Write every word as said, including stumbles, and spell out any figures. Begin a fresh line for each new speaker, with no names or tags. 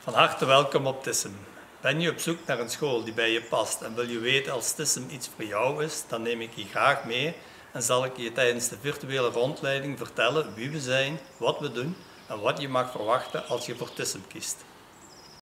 Van harte welkom op TISSEM. Ben je op zoek naar een school die bij je past en wil je weten als TISSEM iets voor jou is, dan neem ik je graag mee en zal ik je tijdens de virtuele rondleiding vertellen wie we zijn, wat we doen en wat je mag verwachten als je voor TISSEM kiest.